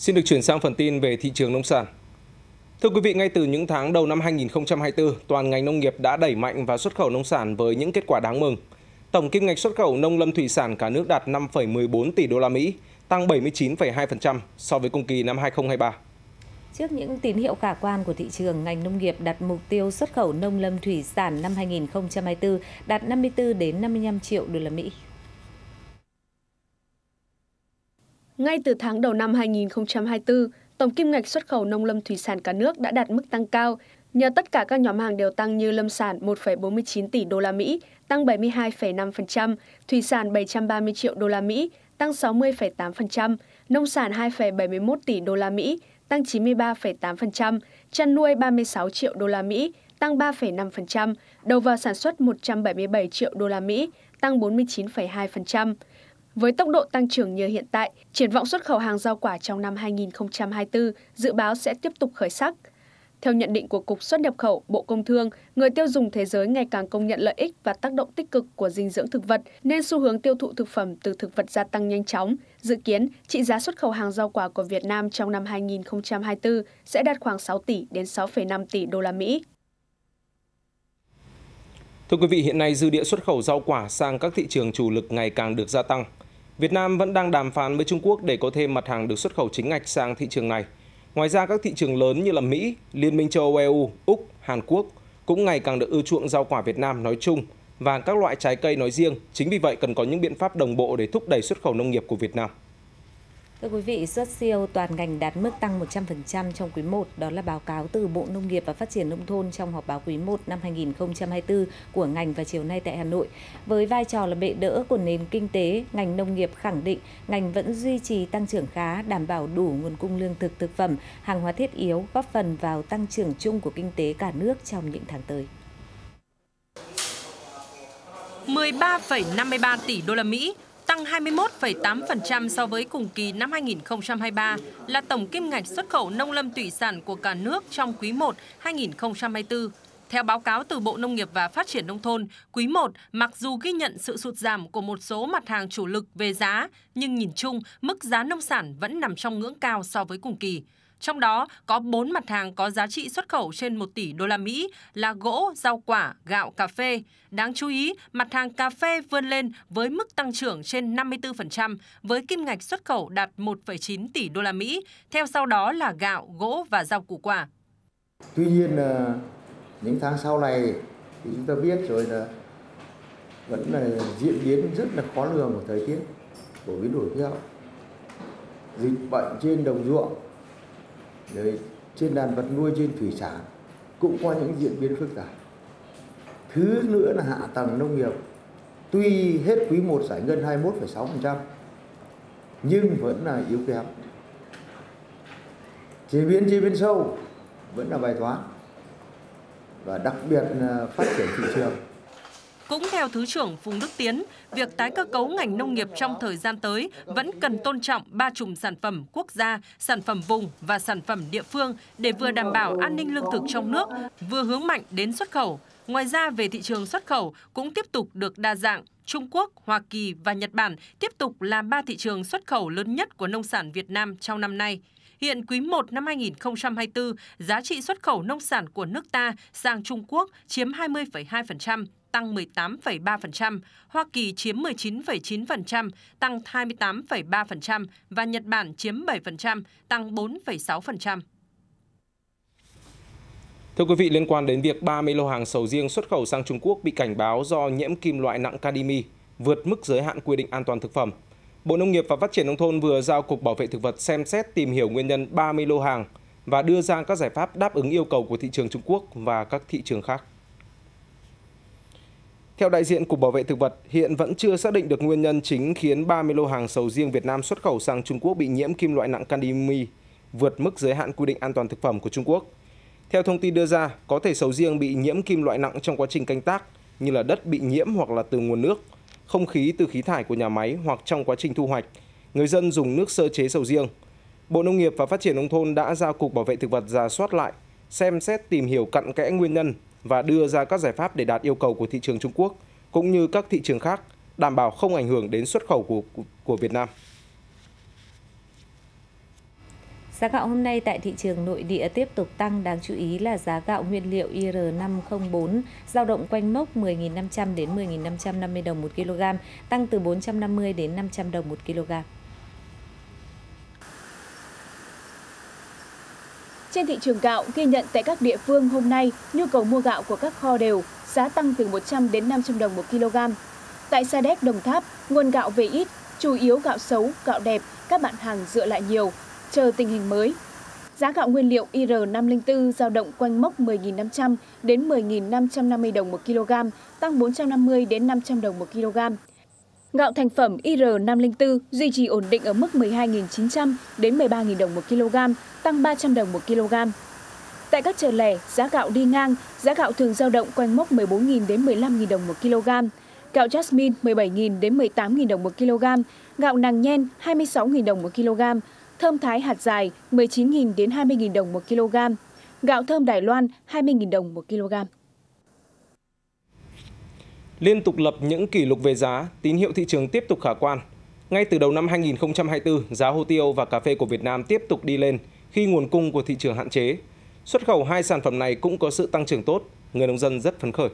Xin được chuyển sang phần tin về thị trường nông sản. Thưa quý vị, ngay từ những tháng đầu năm 2024, toàn ngành nông nghiệp đã đẩy mạnh vào xuất khẩu nông sản với những kết quả đáng mừng. Tổng kim ngạch xuất khẩu nông lâm thủy sản cả nước đạt 5,14 tỷ đô la Mỹ, tăng 79,2% so với cùng kỳ năm 2023. Trước những tín hiệu khả quan của thị trường, ngành nông nghiệp đặt mục tiêu xuất khẩu nông lâm thủy sản năm 2024 đạt 54 đến 55 triệu đô la Mỹ. Ngay từ tháng đầu năm 2024, tổng kim ngạch xuất khẩu nông lâm thủy sản cả nước đã đạt mức tăng cao nhờ tất cả các nhóm hàng đều tăng như lâm sản 1,49 tỷ đô la Mỹ, tăng 72,5%, thủy sản 730 triệu đô la Mỹ, tăng 60,8%, nông sản 2,71 tỷ đô la Mỹ, tăng 93,8%, chăn nuôi 36 triệu đô la Mỹ, tăng 3,5%, đầu vào sản xuất 177 triệu đô la Mỹ, tăng 49,2%. Với tốc độ tăng trưởng như hiện tại, triển vọng xuất khẩu hàng rau quả trong năm 2024 dự báo sẽ tiếp tục khởi sắc. Theo nhận định của Cục Xuất nhập khẩu, Bộ Công Thương, người tiêu dùng thế giới ngày càng công nhận lợi ích và tác động tích cực của dinh dưỡng thực vật, nên xu hướng tiêu thụ thực phẩm từ thực vật gia tăng nhanh chóng. Dự kiến, trị giá xuất khẩu hàng rau quả của Việt Nam trong năm 2024 sẽ đạt khoảng 6 tỷ đến 6,5 tỷ đô la Mỹ. Thưa quý vị, hiện nay dư địa xuất khẩu rau quả sang các thị trường chủ lực ngày càng được gia tăng. Việt Nam vẫn đang đàm phán với Trung Quốc để có thêm mặt hàng được xuất khẩu chính ngạch sang thị trường này. Ngoài ra, các thị trường lớn như là Mỹ, Liên minh châu Âu EU, Úc, Hàn Quốc cũng ngày càng được ưa chuộng rau quả Việt Nam nói chung và các loại trái cây nói riêng. Chính vì vậy, cần có những biện pháp đồng bộ để thúc đẩy xuất khẩu nông nghiệp của Việt Nam. Thưa quý vị, xuất siêu toàn ngành đạt mức tăng 100% trong quý 1, đó là báo cáo từ Bộ Nông nghiệp và Phát triển Nông thôn trong họp báo quý 1 năm 2024 của ngành vào chiều nay tại Hà Nội. Với vai trò là bệ đỡ của nền kinh tế, ngành nông nghiệp khẳng định ngành vẫn duy trì tăng trưởng khá, đảm bảo đủ nguồn cung lương thực, thực phẩm, hàng hóa thiết yếu, góp phần vào tăng trưởng chung của kinh tế cả nước trong những tháng tới. 13,53 tỷ đô la Mỹ, tăng 21,8% so với cùng kỳ năm 2023 là tổng kim ngạch xuất khẩu nông lâm thủy sản của cả nước trong quý 1 2024. Theo báo cáo từ Bộ Nông nghiệp và Phát triển Nông thôn, quý 1 mặc dù ghi nhận sự sụt giảm của một số mặt hàng chủ lực về giá, nhưng nhìn chung, mức giá nông sản vẫn nằm trong ngưỡng cao so với cùng kỳ. Trong đó có 4 mặt hàng có giá trị xuất khẩu trên 1 tỷ đô la Mỹ là gỗ, rau quả, gạo, cà phê. Đáng chú ý, mặt hàng cà phê vươn lên với mức tăng trưởng trên 54% với kim ngạch xuất khẩu đạt 1,9 tỷ đô la Mỹ. Theo sau đó là gạo, gỗ và rau củ quả. Tuy nhiên những tháng sau này thì chúng ta biết rồi là vẫn là diễn biến rất là khó lường của thời tiết, của biến đổi khí hậu, dịch bệnh trên đồng ruộng, rồi trên đàn vật nuôi, trên thủy sản cũng có những diễn biến phức tạp. Thứ nữa là hạ tầng nông nghiệp tuy hết quý 1 giải ngân 21,6% nhưng vẫn là yếu kém. Chế biến sâu vẫn là bài toán, và đặc biệt là phát triển thị trường. Cũng theo Thứ trưởng Phùng Đức Tiến, việc tái cơ cấu ngành nông nghiệp trong thời gian tới vẫn cần tôn trọng 3 chùm sản phẩm quốc gia, sản phẩm vùng và sản phẩm địa phương để vừa đảm bảo an ninh lương thực trong nước, vừa hướng mạnh đến xuất khẩu. Ngoài ra, về thị trường xuất khẩu cũng tiếp tục được đa dạng. Trung Quốc, Hoa Kỳ và Nhật Bản tiếp tục là 3 thị trường xuất khẩu lớn nhất của nông sản Việt Nam trong năm nay. Hiện quý 1 năm 2024, giá trị xuất khẩu nông sản của nước ta sang Trung Quốc chiếm 20,2%, tăng 18,3%, Hoa Kỳ chiếm 19,9%, tăng 28,3% và Nhật Bản chiếm 7%, tăng 4,6%. Thưa quý vị, liên quan đến việc 30 lô hàng sầu riêng xuất khẩu sang Trung Quốc bị cảnh báo do nhiễm kim loại nặng cadimi, vượt mức giới hạn quy định an toàn thực phẩm, Bộ Nông nghiệp và Phát triển Nông thôn vừa giao Cục Bảo vệ Thực vật xem xét tìm hiểu nguyên nhân 30 lô hàng và đưa ra các giải pháp đáp ứng yêu cầu của thị trường Trung Quốc và các thị trường khác. Theo đại diện Cục Bảo vệ Thực vật, hiện vẫn chưa xác định được nguyên nhân chính khiến 30 lô hàng sầu riêng Việt Nam xuất khẩu sang Trung Quốc bị nhiễm kim loại nặng cadimi, vượt mức giới hạn quy định an toàn thực phẩm của Trung Quốc. Theo thông tin đưa ra, có thể sầu riêng bị nhiễm kim loại nặng trong quá trình canh tác, như là đất bị nhiễm hoặc là từ nguồn nước, không khí từ khí thải của nhà máy hoặc trong quá trình thu hoạch, người dân dùng nước sơ chế sầu riêng. Bộ Nông nghiệp và Phát triển Nông thôn đã giao Cục Bảo vệ Thực vật rà soát lại, xem xét tìm hiểu cặn kẽ nguyên nhân và đưa ra các giải pháp để đạt yêu cầu của thị trường Trung Quốc, cũng như các thị trường khác, đảm bảo không ảnh hưởng đến xuất khẩu của Việt Nam. Giá gạo hôm nay tại thị trường nội địa tiếp tục tăng, đáng chú ý là giá gạo nguyên liệu IR504 dao động quanh mốc 10.500 đến 10.550 đồng một kg, tăng từ 450 đến 500 đồng một kg. Trên thị trường gạo, ghi nhận tại các địa phương hôm nay, nhu cầu mua gạo của các kho đều, giá tăng từ 100 đến 500 đồng một kg. Tại Sa Đéc, Đồng Tháp, nguồn gạo về ít, chủ yếu gạo xấu, gạo đẹp, các bạn hàng dựa lại nhiều, chờ tình hình mới. Giá gạo nguyên liệu IR504 dao động quanh mốc 10.500 đến 10.550 đồng một kg, tăng 450 đến 500 đồng một kg. Gạo thành phẩm IR504 duy trì ổn định ở mức 12.900 đến 13.000 đồng một kg, tăng 300 đồng một kg. Tại các chợ lẻ, giá gạo đi ngang, giá gạo thường dao động quanh mốc 14.000 đến 15.000 đồng một kg. Gạo Jasmine 17.000 đến 18.000 đồng một kg, gạo nàng nhen 26.000 đồng một kg, thơm Thái hạt dài 19.000 đến 20.000 đồng một kg, gạo thơm Đài Loan 20.000 đồng một kg. Liên tục lập những kỷ lục về giá, tín hiệu thị trường tiếp tục khả quan. Ngay từ đầu năm 2024, giá hồ tiêu và cà phê của Việt Nam tiếp tục đi lên khi nguồn cung của thị trường hạn chế. Xuất khẩu hai sản phẩm này cũng có sự tăng trưởng tốt, người nông dân rất phấn khởi.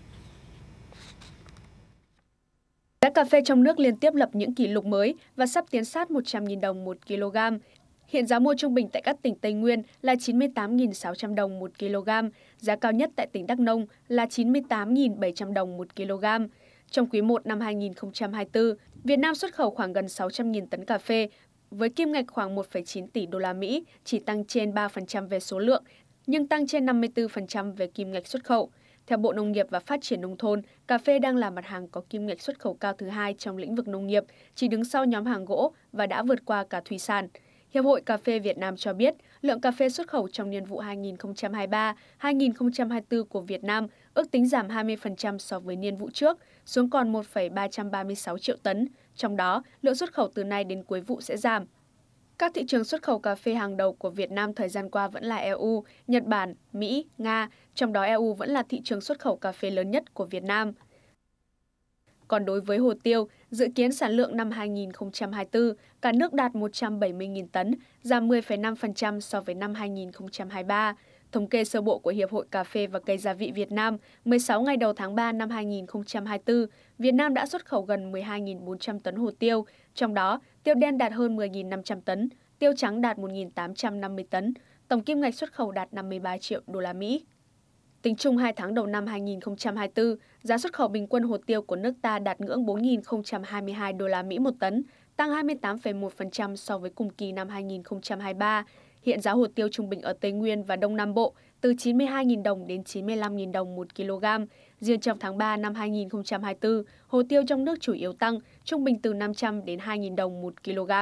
Giá cà phê trong nước liên tiếp lập những kỷ lục mới và sắp tiến sát 100.000 đồng một kg. Hiện giá mua trung bình tại các tỉnh Tây Nguyên là 98.600 đồng một kg, giá cao nhất tại tỉnh Đắk Nông là 98.700 đồng một kg. Trong quý 1 năm 2024, Việt Nam xuất khẩu khoảng gần 600.000 tấn cà phê với kim ngạch khoảng 1,9 tỷ đô la Mỹ, chỉ tăng trên 3% về số lượng, nhưng tăng trên 54% về kim ngạch xuất khẩu. Theo Bộ Nông nghiệp và Phát triển Nông thôn, cà phê đang là mặt hàng có kim ngạch xuất khẩu cao thứ hai trong lĩnh vực nông nghiệp, chỉ đứng sau nhóm hàng gỗ và đã vượt qua cả thủy sản. Hiệp hội Cà phê Việt Nam cho biết, lượng cà phê xuất khẩu trong niên vụ 2023-2024 của Việt Nam ước tính giảm 20% so với niên vụ trước, xuống còn 1,336 triệu tấn. Trong đó, lượng xuất khẩu từ nay đến cuối vụ sẽ giảm. Các thị trường xuất khẩu cà phê hàng đầu của Việt Nam thời gian qua vẫn là EU, Nhật Bản, Mỹ, Nga, trong đó EU vẫn là thị trường xuất khẩu cà phê lớn nhất của Việt Nam. Còn đối với hồ tiêu, dự kiến sản lượng năm 2024, cả nước đạt 170.000 tấn, giảm 10,5% so với năm 2023. Thống kê sơ bộ của Hiệp hội Cà phê và Cây gia vị Việt Nam, 16 ngày đầu tháng 3 năm 2024, Việt Nam đã xuất khẩu gần 12.400 tấn hồ tiêu, trong đó tiêu đen đạt hơn 10.500 tấn, tiêu trắng đạt 1.850 tấn, tổng kim ngạch xuất khẩu đạt 53 triệu đô la Mỹ. Tính chung 2 tháng đầu năm 2024, giá xuất khẩu bình quân hồ tiêu của nước ta đạt ngưỡng 4.022 đô la Mỹ một tấn, tăng 28,1% so với cùng kỳ năm 2023. Hiện giá hồ tiêu trung bình ở Tây Nguyên và Đông Nam Bộ từ 92.000 đồng đến 95.000 đồng một kg. Riêng trong tháng 3 năm 2024, hồ tiêu trong nước chủ yếu tăng, trung bình từ 500 đến 2.000 đồng một kg.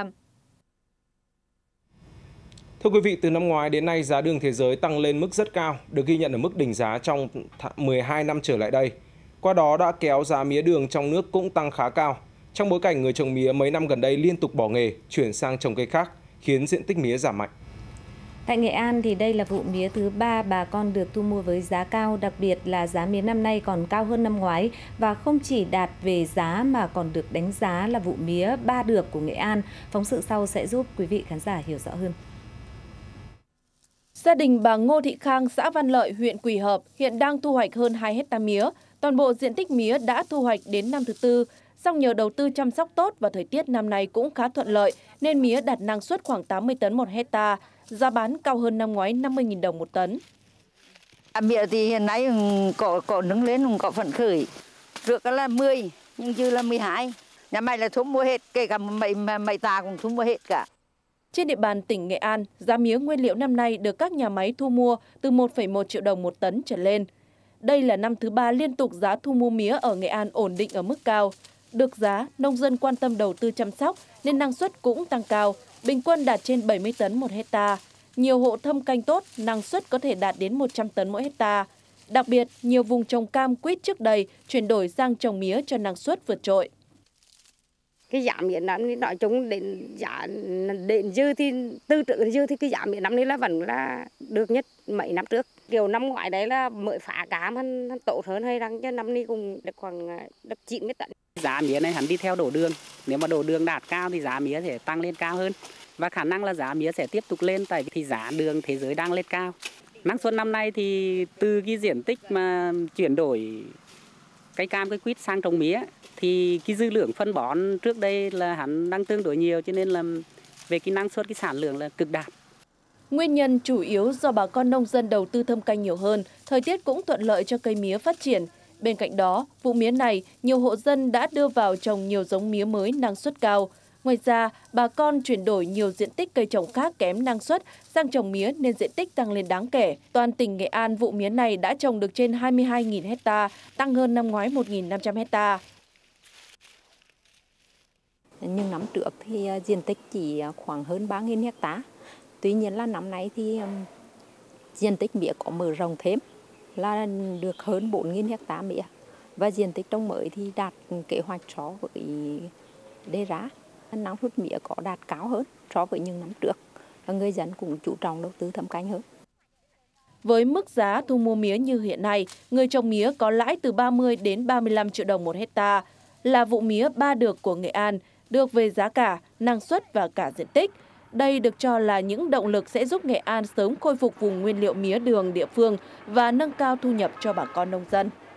Thưa quý vị, từ năm ngoái đến nay, giá đường thế giới tăng lên mức rất cao, được ghi nhận ở mức đỉnh giá trong 12 năm trở lại đây. Qua đó đã kéo giá mía đường trong nước cũng tăng khá cao, trong bối cảnh người trồng mía mấy năm gần đây liên tục bỏ nghề, chuyển sang trồng cây khác, khiến diện tích mía giảm mạnh. Tại Nghệ An thì đây là vụ mía thứ 3 bà con được thu mua với giá cao, đặc biệt là giá mía năm nay còn cao hơn năm ngoái và không chỉ đạt về giá mà còn được đánh giá là vụ mía ba được của Nghệ An. Phóng sự sau sẽ giúp quý vị khán giả hiểu rõ hơn. Gia đình bà Ngô Thị Khang, xã Văn Lợi, huyện Quỳ Hợp hiện đang thu hoạch hơn 2 hectare mía. Toàn bộ diện tích mía đã thu hoạch đến năm thứ tư. Song nhờ đầu tư chăm sóc tốt và thời tiết năm nay cũng khá thuận lợi nên mía đạt năng suất khoảng 80 tấn một hectare, giá bán cao hơn năm ngoái 50.000 đồng một tấn. Mía thì hiện nay có nâng lên có phấn khởi, trước là 10 nhưng dư là 12. Nhà mày là thu mua hết, kể cả mấy tà cũng thu mua hết cả. Trên địa bàn tỉnh Nghệ An, giá mía nguyên liệu năm nay được các nhà máy thu mua từ 1,1 triệu đồng một tấn trở lên. Đây là năm thứ 3 liên tục giá thu mua mía ở Nghệ An ổn định ở mức cao. Được giá, nông dân quan tâm đầu tư chăm sóc nên năng suất cũng tăng cao, bình quân đạt trên 70 tấn một hectare. Nhiều hộ thâm canh tốt, năng suất có thể đạt đến 100 tấn mỗi hectare. Đặc biệt, nhiều vùng trồng cam quýt trước đây chuyển đổi sang trồng mía cho năng suất vượt trội. Cái giá mía năm nay nói chung đến dư thì từ trước đến dư thì cái giá mía năm nay là vẫn là được nhất mấy năm trước. Kiểu năm ngoái đấy là mới phá cám hắn tốt hơn hay rằng cho năm nay cũng được khoảng được 90 tấn. Giá mía này hắn đi theo đổ đường, nếu mà đổ đường đạt cao thì giá mía sẽ tăng lên cao hơn. và khả năng là giá mía sẽ tiếp tục lên tại vì thì giá đường thế giới đang lên cao. Năng suất năm nay thì từ cái diện tích mà chuyển đổi cây cam cây quýt sang trồng mía thì cái dư lượng phân bón trước đây là hắn đang tương đối nhiều, cho nên là về cái năng suất, cái sản lượng là cực đạt. Nguyên nhân chủ yếu do bà con nông dân đầu tư thâm canh nhiều hơn, thời tiết cũng thuận lợi cho cây mía phát triển. Bên cạnh đó, vụ mía này, nhiều hộ dân đã đưa vào trồng nhiều giống mía mới năng suất cao. Ngoài ra, bà con chuyển đổi nhiều diện tích cây trồng khác kém năng suất sang trồng mía nên diện tích tăng lên đáng kể. Toàn tỉnh Nghệ An, vụ mía này đã trồng được trên 22.000 hecta, tăng hơn năm ngoái 1.500 hecta. Nhưng năm trước thì diện tích chỉ khoảng hơn 3.000 hecta. Tuy nhiên là năm nay thì diện tích mía có mở rộng thêm là được hơn 4.000 hecta mía. Và diện tích trồng mới thì đạt kế hoạch so với đề ra. Năng suất mía có đạt cao hơn so với những năm trước. Và người dân cũng chú trọng đầu tư thâm canh hơn. Với mức giá thu mua mía như hiện nay, người trồng mía có lãi từ 30 đến 35 triệu đồng một hecta. Là vụ mía ba được của Nghệ An, được về giá cả, năng suất và cả diện tích. Đây được cho là những động lực sẽ giúp Nghệ An sớm khôi phục vùng nguyên liệu mía đường địa phương và nâng cao thu nhập cho bà con nông dân.